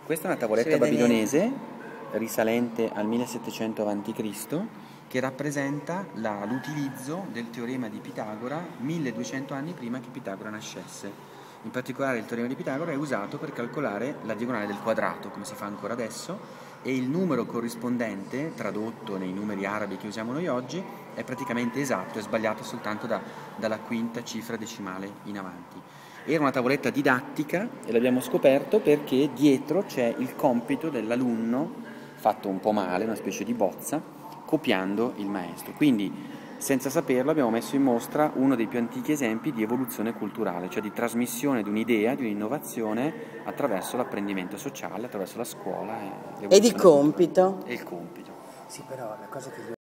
Questa è una tavoletta babilonese risalente al 1700 a.C. che rappresenta l'utilizzo del teorema di Pitagora 1200 anni prima che Pitagora nascesse. In particolare il teorema di Pitagora è usato per calcolare la diagonale del quadrato, come si fa ancora adesso, e il numero corrispondente, tradotto nei numeri arabi che usiamo noi oggi, è praticamente esatto, è sbagliato soltanto dalla quinta cifra decimale in avanti. Era una tavoletta didattica e l'abbiamo scoperto perché dietro c'è il compito dell'alunno, fatto un po' male, una specie di bozza, copiando il maestro. Quindi, senza saperlo, abbiamo messo in mostra uno dei più antichi esempi di evoluzione culturale, cioè di trasmissione di un'idea, di un'innovazione attraverso l'apprendimento sociale, attraverso la scuola e di compito. E il compito. Sì, però la cosa che